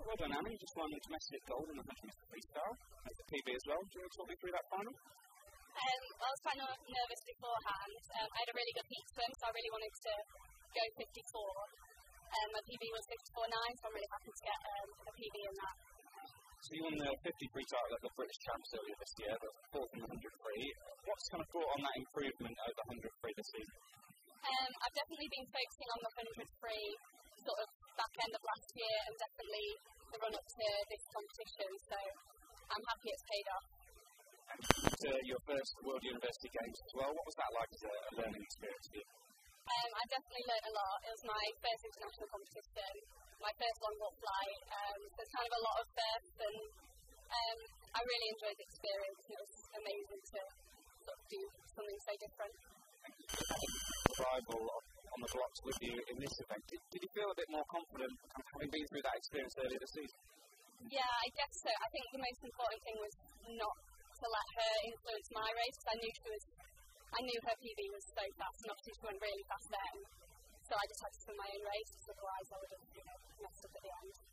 Well done, Anna. You just won domestic gold in the 100 metre freestyle. As a PB as well. Do you want to talk me through that final? I was quite nervous beforehand. I had a really good peak swim, so I really wanted to go 54. My PB was 54.9, so I'm really happy to get a PB in that. So you won the 50 free title at the British Champs earlier this year, but fourth in the 100 free. What's kind of brought on that improvement over 100 free this season? I've definitely been focusing on the 100 free sort of back end of last year and definitely the run up to this competition, so I'm happy it's paid off. Your first World University Games as well, what was that like as a learning experience for you? I definitely learned a lot. It was my first international competition, my first long walk flight, so it's kind of a lot of firsts, and I really enjoyed the experience, and it was amazing to sort of do something so different. Arrival on the blocks with you in this event, did you feel a bit more confident having been through that experience earlier this season? Yeah, I guess so. I think the most important thing was not to let her influence my race, because I knew her PB was so fast, and obviously she went really fast then. So I just had to swim my own race, otherwise I would have messed up at the end.